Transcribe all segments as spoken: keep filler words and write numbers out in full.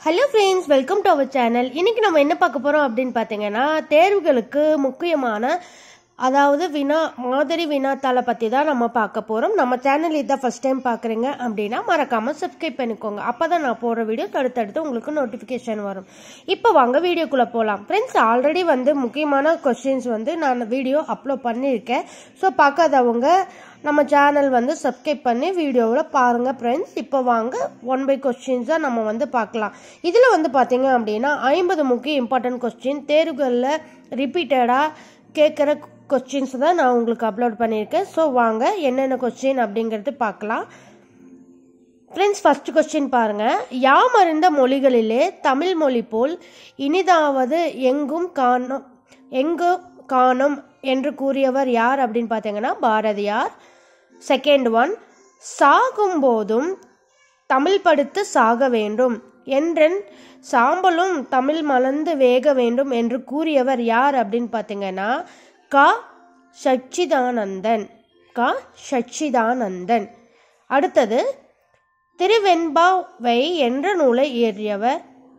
Hello friends, welcome to our channel. இன்னைக்கு நம்ம என்ன பார்க்க போகிறோம் அப்படின்னு பார்த்தீங்கன்னா, தேர்வுகளுக்கு முக்கியமான அதாவது வினா மாதிரி வினாத்தாளை பற்றி தான் நம்ம பார்க்க போகிறோம். நம்ம சேனல் இதான் ஃபஸ்ட் டைம் பார்க்குறீங்க அப்படின்னா மறக்காமல் சப்ஸ்கிரைப் பண்ணிக்கோங்க. அப்போ தான் நான் போடுற வீடியோ தடுத்தடுத்து உங்களுக்கு நோட்டிஃபிகேஷன் வரும். இப்போ வாங்க வீடியோக்குள்ளே போகலாம். ஃப்ரெண்ட்ஸ், ஆல்ரெடி வந்து முக்கியமான கொஸ்டின்ஸ் வந்து நான் வீடியோ அப்லோட் பண்ணியிருக்கேன். ஸோ பார்க்காதவங்க நம்ம சேனல் வந்து சப்ஸ்கிரைப் பண்ணி வீடியோவில் பாருங்கள் ஃப்ரெண்ட்ஸ். இப்போ வாங்க ஒன் பை கொஸ்டின்ஸாக நம்ம வந்து பார்க்கலாம். இதில் வந்து பார்த்தீங்க அப்படின்னா ஐம்பது முக்கிய இம்பார்ட்டன்ட் கொஸ்டின் தேர்வுகளில் ரிப்பீட்டடாக கேட்குற கொஸ்டின்ஸ் தான் நான் உங்களுக்கு அப்லோட் பண்ணியிருக்கேன். ஸோ வாங்க என்னென்ன கொஸ்டின் அப்படிங்கிறது பார்க்கலாம். ஃப்ரெண்ட்ஸ், ஃபர்ஸ்ட் கொஸ்டின் பாருங்கள். யாம் அறிந்த மொழிகளிலே தமிழ் மொழி போல் இனிதாவது எங்கும் காணும் எங்கும் காணும் என்று கூறியவர் யார் அப்படின்னு பார்த்தீங்கன்னா பாரதியார். செகண்ட் ஒன், சாகும் போதும் தமிழ் படித்து சாக வேண்டும் என்றன் சாம்பலும் தமிழ் மலர்ந்து வேக வேண்டும் என்று கூறியவர் யார் அப்படின்னு பார்த்தீங்கன்னா க சச்சிதானந்தன். க சச்சிதானந்தன். அடுத்தது, திருவெண்பாவை என்ற நூலை இயற்றியவர்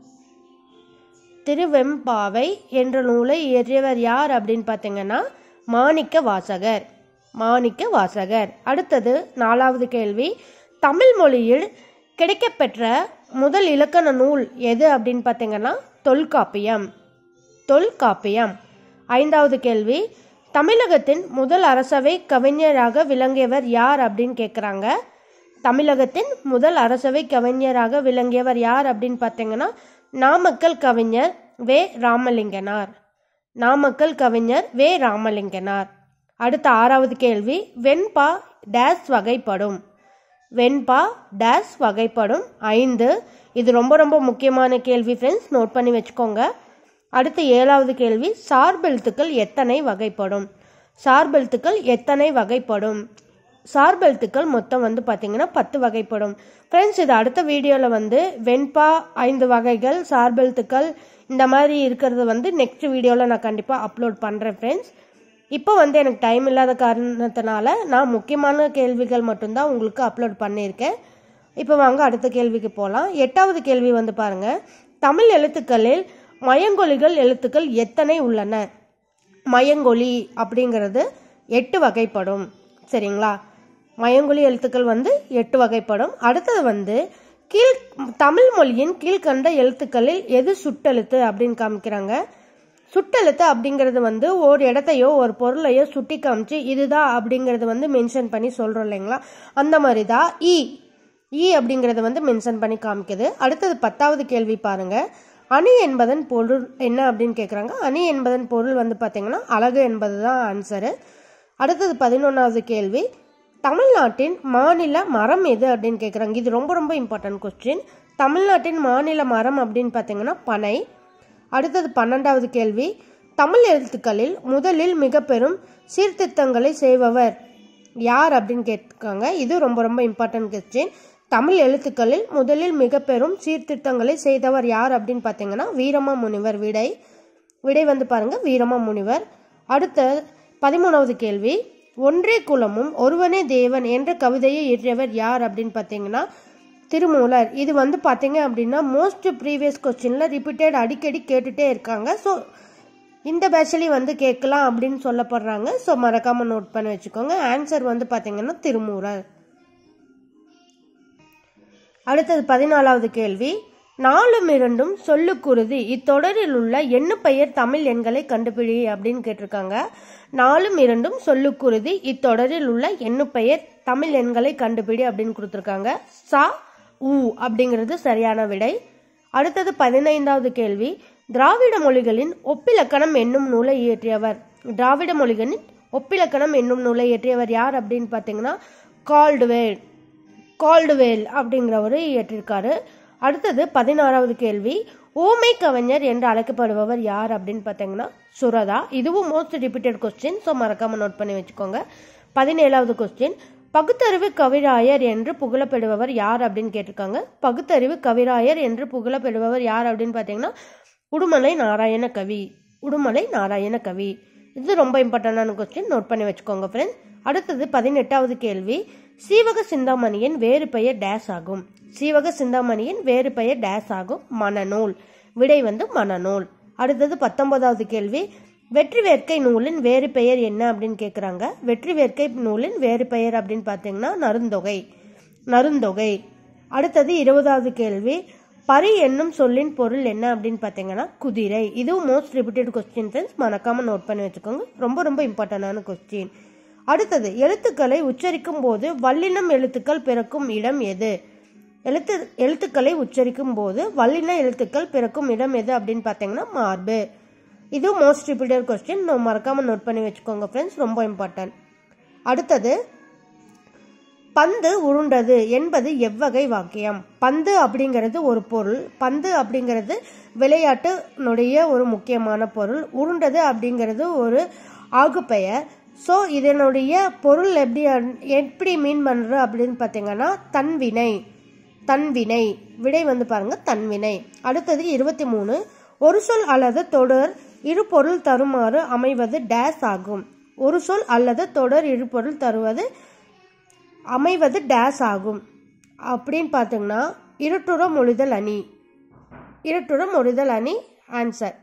திருவெம்பாவை என்ற நூலை இயற்றியவர் யார் அப்படின்னு பார்த்தீங்கன்னா மாணிக்க வாசகர். மாணிக்க வாசகர். அடுத்தது நாலாவது கேள்வி, தமிழ் மொழியில் கிடைக்கப்பெற்ற முதல் இலக்கண நூல் எது அப்படின்னு பார்த்தீங்கன்னா தொல்காப்பியம். தொல்காப்பியம். ஐந்தாவது கேள்வி, தமிழகத்தின் முதல் அரசவை கவிஞராக விளங்கியவர் யார் அப்படின்னு கேட்குறாங்க. தமிழகத்தின் முதல் அரசவை கவிஞராக விளங்கியவர் யார் அப்படின்னு பார்த்தீங்கன்னா நாமக்கல் கவிஞர் வே ராமலிங்கனார். நாமக்கல் கவிஞர் வே ராமலிங்கனார். அடுத்த ஆறாவது கேள்வி, வெண்பா டேஸ் வகைப்படும். வெண்பா டேஸ் வகைப்படும். ஐந்து. இது ரொம்ப ரொம்ப முக்கியமான கேள்வி ஃப்ரெண்ட்ஸ், நோட் பண்ணி வச்சுக்கோங்க. அடுத்து ஏழாவது கேள்வி, சார்பெழுத்துக்கள் எத்தனை வகைப்படும். சார்பெழுத்துக்கள் எத்தனை வகைப்படும். சார்பெழுத்துக்கள் மொத்தம் வந்து பார்த்தீங்கன்னா பத்து வகைப்படும். ஃப்ரெண்ட்ஸ், இது அடுத்த வீடியோவில் வந்து வெண்பா ஐந்து வகைகள், சார்பெழுத்துக்கள் இந்த மாதிரி இருக்கிறது வந்து நெக்ஸ்ட் வீடியோவில் நான் கண்டிப்பாக அப்லோட் பண்ணுறேன் ஃப்ரெண்ட்ஸ். இப்போ வந்து எனக்கு டைம் இல்லாத காரணத்தினால நான் முக்கியமான கேள்விகள் மட்டும்தான் உங்களுக்கு அப்லோட் பண்ணியிருக்கேன். இப்போ வாங்க அடுத்த கேள்விக்கு போகலாம். எட்டாவது கேள்வி வந்து பாருங்கள். தமிழ் எழுத்துக்களில் மயங்கொலிகள் எழுத்துக்கள் எத்தனை உள்ளன. மயங்கொலி அப்படிங்கிறது எட்டு வகைப்படும். சரிங்களா? மயங்கொலி எழுத்துக்கள் வந்து எட்டு வகைப்படும். அடுத்தது வந்து கீழ் தமிழ் மொழியின் கீழ்கண்ட எழுத்துக்களில் எது சுட்டெழுத்து அப்படின்னு காமிக்கிறாங்க. சுட்டெழுத்து அப்படிங்கிறது வந்து ஒரு இடத்தையோ ஒரு பொருளையோ சுட்டி காமிச்சு இதுதான் அப்படிங்கிறது வந்து மென்ஷன் பண்ணி சொல்கிறோம் இல்லைங்களா, அந்த மாதிரி தான் இ இ அப்படிங்கிறது வந்து மென்ஷன் பண்ணி காமிக்குது. அடுத்தது பத்தாவது கேள்வி பாருங்க. அணி என்பதன் பொருள் என்ன அப்படின்னு கேட்குறாங்க. அணி என்பதன் பொருள் வந்து பார்த்தீங்கன்னா அழகு என்பது தான் ஆன்சரு. அடுத்தது பதினொன்றாவது கேள்வி, தமிழ்நாட்டின் மாநில மரம் எது அப்படின்னு கேட்குறாங்க. இது ரொம்ப ரொம்ப இம்பார்ட்டன்ட் கொஸ்டின். தமிழ்நாட்டின் மாநில மரம் அப்படின்னு பார்த்தீங்கன்னா பனை. அடுத்தது பன்னெண்டாவது கேள்வி, தமிழ் எழுத்துக்களில் முதலில் மிக பெரும் சீர்திருத்தங்களை செய்பவர் யார் அப்படின்னு கேட்காங்க. இது ரொம்ப ரொம்ப இம்பார்ட்டன்ட் கொஸ்டின். தமிழ் எழுத்துக்களில் முதலில் மிக பெரும் சீர்திருத்தங்களை செய்தவர் யார் அப்படின்னு பார்த்தீங்கன்னா வீரமா முனிவர். விடை விடை வந்து பாருங்க வீரமா முனிவர். அடுத்த பதிமூணாவது கேள்வி, ஒன்றே குலமும் ஒருவனே தேவன் என்ற கவிதையை இயற்றியவர் யார் அப்படின்னு பார்த்தீங்கன்னா திருமூலர். இது வந்து பார்த்தீங்க அப்படின்னா மோஸ்ட் ப்ரீவியஸ் கொஸ்டின்ல ரிப்பீட்டட் அடிக்கடி கேட்டுட்டே இருக்காங்க. ஸோ இந்த பேட்ச்லேயும் வந்து கேட்கலாம் அப்படின்னு சொல்லப்படுறாங்க. ஸோ மறக்காம நோட் பண்ணி வச்சுக்கோங்க. ஆன்சர் வந்து பார்த்தீங்கன்னா திருமூலர். அடுத்தது பதினாலாவது கேள்வி, நாலும் இரண்டும் சொல்லுக்குருதி இத்தொடரில் உள்ள எண்ணு பெயர் தமிழ் எண்களை கண்டுபிடி அப்படின்னு கேட்டிருக்காங்க. நாலும் இரண்டும் சொல்லுக்குருதி இத்தொடரில் உள்ள எண்ணு பெயர் தமிழ் எண்களை கண்டுபிடி அப்படின்னு கொடுத்துருக்காங்க. சா உ அப்படிங்கிறது சரியான விடை. அடுத்தது பதினைந்தாவது கேள்வி, திராவிட மொழிகளின் ஒப்பிலக்கணம் என்னும் நூலை இயற்றியவர். திராவிட மொழிகளின் ஒப்பிலக்கணம் என்னும் நூலை இயற்றியவர் யார் அப்படின்னு பார்த்தீங்கன்னா கால்டுவேல் கால்டுவேல் அப்படிங்கிறவரு இயற்றிருக்காரு. அடுத்தது பதினாறாவது கேள்வி, ஓமை கவிஞர் என்று அழைக்கப்படுபவர் யார் அப்படின்னு பார்த்தீங்கன்னா சுரதா. இதுவும் மோஸ்ட் ரிப்பீட்டட் கொஸ்டின். ஸோ மறக்காம நோட் பண்ணி வச்சுக்கோங்க. பதினேழாவது கொஸ்டின், பகுத்தறிவு கவிராயர் என்று புகழப்படுபவர் யார் அப்படின்னு கேட்டிருக்காங்க. பகுத்தறிவு கவிராயர் என்று புகழப்படுபவர் யார் அப்படின்னு பார்த்தீங்கன்னா உடுமலை நாராயண கவி. உடுமலை நாராயண கவி. இது ரொம்ப இம்பார்ட்டண்டான கொஸ்டின், நோட் பண்ணி வச்சுக்கோங்க ஃப்ரெண்ட்ஸ். அடுத்தது பதினெட்டாவது கேள்வி, சீவக சிந்தாமணியின் வேறு பெயர் டேஸ் ஆகும். சீவக சிந்தாமணியின் வேறு பெயர் டேஸ் ஆகும். மணநூல். விடை வந்து மணநூல். அடுத்தது பத்தொன்பதாவது கேள்வி, வெற்றி வேர்க்கை நூலின் வேறு பெயர் என்ன அப்படின்னு கேட்குறாங்க. வெற்றி வேர்க்கை நூலின் வேறு பெயர் அப்படின்னு பார்த்தீங்கன்னா நருந்தொகை. நருந்தொகை. அடுத்தது இருபதாவது கேள்வி, பரி என்னும் சொல்லின் பொருள் என்ன அப்படின்னு பார்த்தீங்கன்னா குதிரை. இதுவும் மோஸ்ட் ரிப்பீட்டட் கொஸ்டின் ஃப்ரெண்ட்ஸ், மறக்காம நோட் பண்ணி வச்சுக்கோங்க. ரொம்ப ரொம்ப இம்பார்ட்டன்டான கொஸ்டின். அடுத்தது, எழுத்துக்களை உச்சரிக்கும் போது வல்லினம் எழுத்துக்கள் பிறக்கும் இடம் எது? எழுத்து எழுத்துக்களை உச்சரிக்கும் போது வல்லின எழுத்துக்கள் பிறக்கும் இடம் எது அப்படின்னு பார்த்தீங்கன்னா மார்பு. இது மோஸ்ட் ரிப்பீட்டட் கொஸ்டின், மறக்காம நோட் பண்ணி வச்சுக்கோங்க ஃப்ரெண்ட்ஸ், ரொம்ப இம்பார்ட்டன்ட். அடுத்தது, பந்து உருண்டது என்பது எவ்வகை வாக்கியம்? பந்து அப்படிங்கிறது ஒரு பொருள். பந்து அப்படிங்கிறது விளையாட்டுனுடைய ஒரு முக்கியமான பொருள். உருண்டது அப்படிங்கிறது ஒரு ஆகுப்பெயர். ஸோ இதனுடைய பொருள் எப்படி எப்படி மீன் பண்ற அப்படின்னு பார்த்தீங்கன்னா தன்வினை. தன்வினை. விடை வந்து பாருங்க தன்வினை. அடுத்தது இருபத்தி மூணு, ஒரு சொல் அல்லது தொடர் இரு பொருள் தருமாறு அமைவது டேஸ் ஆகும். ஒரு சொல் அல்லது தொடர் இரு பொருள் தருவது அமைவது டேஸ் ஆகும் அப்படின்னு பார்த்தீங்கன்னா இருட்டுற மொழிதல் அணி. இருட்டுற மொழிதல் அணி ஆன்சர்.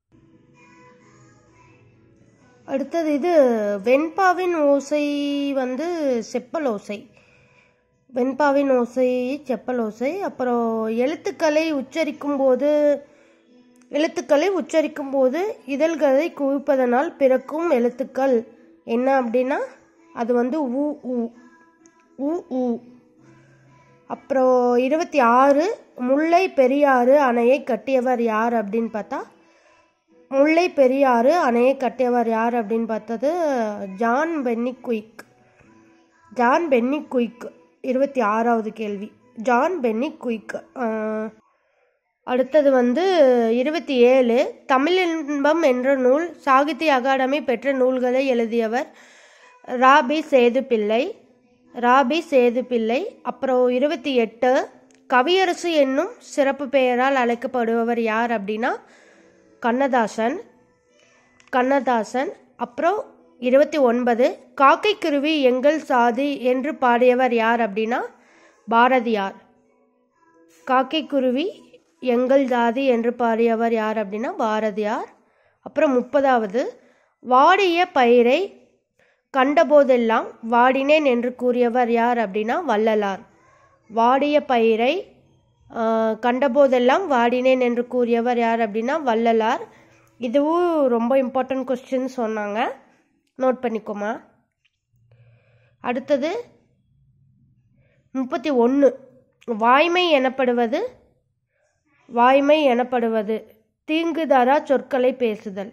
அடுத்தது, இது வெண்பாவின் ஓசை வந்து செப்பல் ஓசை. வெண்பாவின் ஓசை செப்பல் ஓசை. அப்புறம் எழுத்துக்களை உச்சரிக்கும் போது எழுத்துக்களை உச்சரிக்கும் போது இதழ்களை குவிப்பதனால் பிறக்கும் எழுத்துக்கள் என்ன அப்படின்னா அது வந்து உ உ உ உ. அப்புறம் இருபத்தி ஆறு, முல்லை பெரியாறு அணையை கட்டியவர் யார் அப்படின்னு பார்த்தா முல்லை பெரியாறு அணையை கட்டியவர் யார் அப்படின்னு பார்த்தது ஜான் பென்னிக்விக். John Pennycuick. இருபத்தி ஆறாவது கேள்வி, ஜான் பென்னிக்விக். அடுத்தது வந்து இருபத்தி ஏழு, தமிழின்பம் என்ற நூல் சாகித்ய அகாடமி பெற்ற நூல்களை எழுதியவர் ராபி சேது பிள்ளை. ராபி சேது பிள்ளை. அப்புறம் இருபத்தி எட்டு, கவியரசு என்னும் சிறப்பு பெயரால் அழைக்கப்படுபவர் யார் அப்படின்னா கண்ணதாசன். கண்ணதாசன். அப்புறம் இருபத்தி ஒன்பது, காக்கை குருவி எங்கள் சாதி என்று பாடியவர் யார் அப்படின்னா பாரதியார். காக்கை குருவி எங்கள் ஜாதி என்று பாடியவர் யார் அப்படின்னா பாரதியார். அப்புறம் முப்பதாவது, வாடிய பயிரை கண்டபோதெல்லாம் வாடினேன் என்று கூறியவர் யார் அப்படின்னா வள்ளலார். வாடிய பயிரை கண்டபோதெல்லாம் வாடினேன் என்று கூறியவர் யார் அப்படின்னா வள்ளலார். இதுவும் ரொம்ப இம்பார்ட்டன்ட் கொஸ்டின் சொன்னாங்க, நோட் பண்ணிக்கோமா. அடுத்தது முப்பத்தி ஒன்று, வாய்மை எனப்படுவது வாய்மை எனப்படுவது தீங்கு தரா சொற்களை பேசுதல்.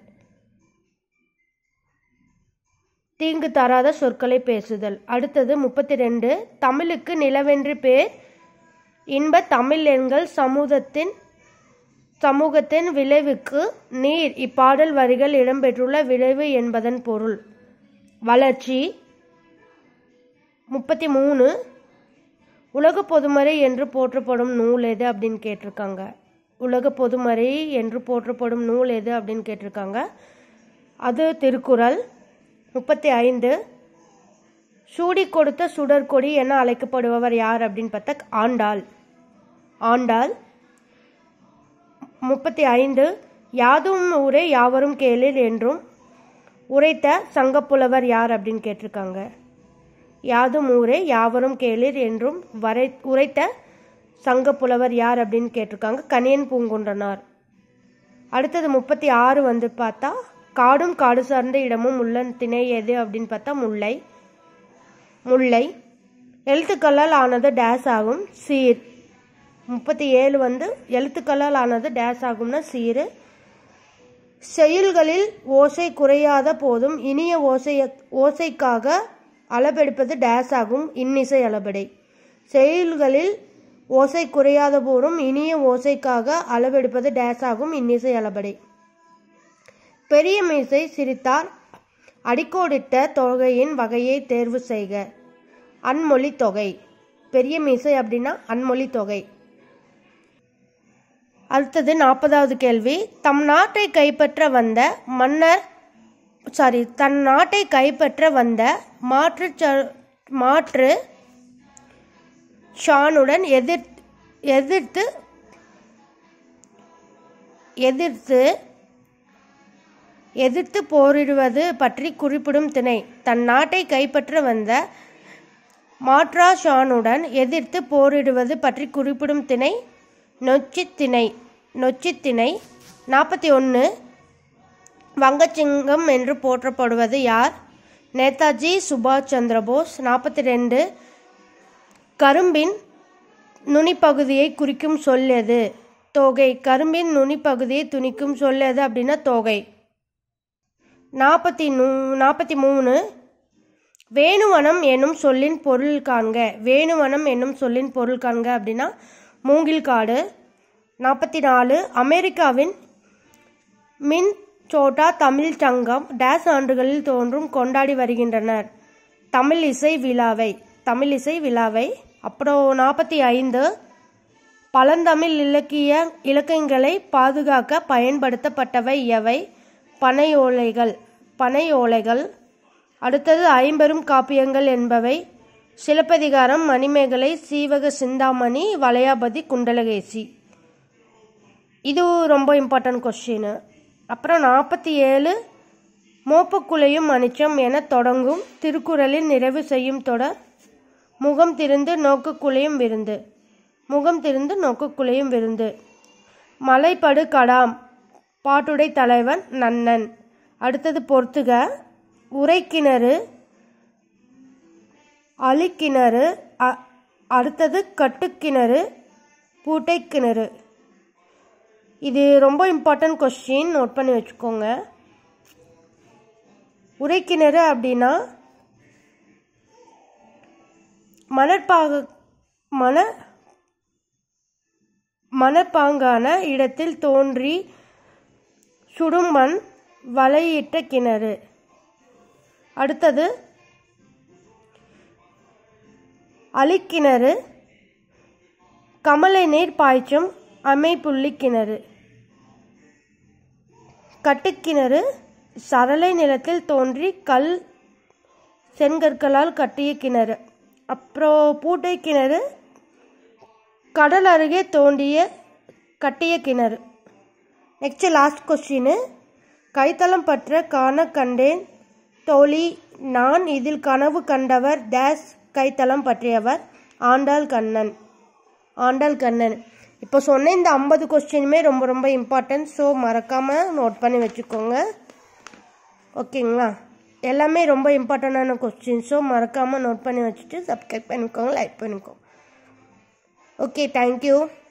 தீங்கு தராத சொற்களை பேசுதல். அடுத்தது முப்பத்தி ரெண்டு, தமிழுக்கு நிலவென்று பேர் இன்ப தமிழ் எண்கள் சமூகத்தின் சமூகத்தின் விளைவுக்கு நீர். இப்பாடல் வரிகள் இடம்பெற்றுள்ள விளைவு என்பதன் பொருள் வளர்ச்சி. முப்பத்தி மூணு, உலக பொதுமறை என்று போற்றப்படும் நூல் எது அப்படின்னு கேட்டிருக்காங்க. உலக பொதுமறை என்று போற்றப்படும் நூல் எது அப்படின்னு கேட்டிருக்காங்க. அது திருக்குறள். முப்பத்தி ஐந்து, சூடி கொடுத்த சுடற்கொடி என அழைக்கப்படுபவர் யார் அப்படின்னு பார்த்தா ஆண்டாள். ஆண்டாள். முப்பத்தி ஐந்து, யாதும் ஊரே யாவரும் கேளீர் என்றும் உரைத்த சங்கப்புலவர் யார் அப்படின்னு கேட்டிருக்காங்க. யாதும் ஊரே யாவரும் கேளீர் என்றும் வரை உரைத்த சங்கப்புலவர் யார் அப்படின்னு கேட்டிருக்காங்க. கணியன் பூங்குன்றனார். அடுத்தது முப்பத்தி ஆறு வந்து பார்த்தா காடும் காடு சார்ந்த இடமும் உள்ள திணை எது அப்படின்னு பார்த்தா முல்லை. முல்லை. எழுத்துக்களால் ஆனது டேஸ் ஆகும் சீர். முப்பத்தி ஏழு வந்து எழுத்துக்களால் ஆனது டேஸ் ஆகும்னா சீரு. செயல்களில் ஓசை குறையாத போதும் இனிய ஓசை ஓசைக்காக அளபெடுப்பது டேஸ் ஆகும் இன்னிசை அளபெடை. செயல்களில் ஓசை குறையாத போதும் இனிய ஓசைக்காக அளவெடுப்பது டேஸ் ஆகும் இன்னிசை அளபெடை. பெரிய மீசை சிரித்தார் அடிக்கோடிட்ட தொகையின் வகையை தேர்வு செய்க. அன்மொழி தொகை. பெரிய மீசை அப்படின்னா அன்மொழி தொகை. அடுத்தது நாற்பதாவது கேள்வி, தம் நாட்டை கைப்பற்ற வந்த மன்னர் சாரி தன் நாட்டை கைப்பற்ற வந்த மாற்று மாற்று ஷானுடன் எதிர் எதிர்த்து எதிர்த்து எதிர்த்து போரிடுவது பற்றி குறிப்பிடும் திணை. தன் நாட்டை கைப்பற்ற வந்த மாட்ரா ஷானுடன் எதிர்த்து போரிடுவது பற்றி குறிப்பிடும் திணை நொச்சித்திணை. நொச்சித்திணை. நாற்பத்தி ஒன்று வங்கச்சிங்கம் என்று போற்றப்படுவது யார்? நேதாஜி சுபாஷ் சந்திரபோஸ். நாற்பத்தி ரெண்டு கரும்பின் நுனிப்பகுதியை குறிக்கும் சொல் எது? தோகை. கரும்பின் நுனிப்பகுதியை துணிக்கும் சொல் எது அப்படின்னா தோகை. நாற்பத்தி நூ நாற்பத்தி மூணு வேணுவனம் என்னும் சொல்லின் பொருள் காண்க. வேணுவனம் என்னும் சொல்லின் பொருள் காண்க அப்படின்னா மூங்கில் காடு. நாற்பத்தி நாலு அமெரிக்காவின் மின் சோட்டா தமிழ் சங்கம் டேஸ் ஆண்டுகளில் தோன்றும் கொண்டாடி வருகின்றனர். தமிழ் இசை விழாவை. தமிழ் இசை விழாவை. அப்புறம் நாற்பத்தி ஐந்து பழந்தமிழ் இலக்கிய இலக்கியங்களை பாதுகாக்க பயன்படுத்தப்பட்டவை எவை? பனை ஓலைகள். பனை ஓலைகள். அடுத்தது ஐம்பெரும் காப்பியங்கள் என்பவை சிலப்பதிகாரம், மணிமேகலை, சீவக சிந்தாமணி, வளையாபதி, குண்டலகேசி. இது ரொம்ப இம்பார்ட்டன்ட் கொஸ்டின். அப்புறம் நாற்பத்தி ஏழு மோப்பக்குலையும் மணிச்சம் என தொடங்கும் திருக்குறளில் நிறைவு செய்யும் தொடர் முகம் திருந்து நோக்குக்குலையும் விருந்து. முகம் திருந்து நோக்குக்குலையும் விருந்து. மலைப்படு கடாம் பாட்டுடை தலைவன் நன்னன். அடுத்தது பொறுத்துக. உரைக்கிணறு, அழிக்கிணறு, அடுத்தது கட்டுக்கிணறு, பூட்டைக்கிணறு. இது ரொம்ப இம்பார்ட்டன்ட் கொஸ்டின், நோட் பண்ணி வச்சுக்கோங்க. உரைக்கிணறு அப்படின்னா மணற்பாக மண மணற்பாங்கான இடத்தில் தோன்றி சுடுமண் வலையிட்ட கிணறு. அடுத்தது அழிக்கிணறு கமலை நீர் பாய்ச்சும் அமைப்புள்ளி கிணறு. கட்டுக்கிணறு சரளை நிலத்தில் தோன்றி கல் செங்கற்களால் கட்டிய கிணறு. அப்புறம் பூட்டை கிணறு கடல் அருகே தோண்டிய கட்டிய கிணறு. Next last question. கைத்தலம் பற்ற காண கண்டேன் தோழி நான், இதில் கனவு கண்டவர் டேஸ் கைத்தலம் பற்றியவர்? ஆண்டாள் கண்ணன். ஆண்டாள் கண்ணன். இப்போ சொன்ன இந்த ஐம்பது கொஸ்டினுமே ரொம்ப ரொம்ப இம்பார்ட்டன்ட். ஸோ மறக்காமல் நோட் பண்ணி வச்சுக்கோங்க. ஓகேங்களா? எல்லாமே ரொம்ப இம்பார்ட்டண்டான கொஸ்டின். ஸோ மறக்காமல் நோட் பண்ணி வச்சுட்டு சப்ஸ்கிரைப் பண்ணிக்கோங்க, லைக் பண்ணிக்கோங்க. Okay, thank you.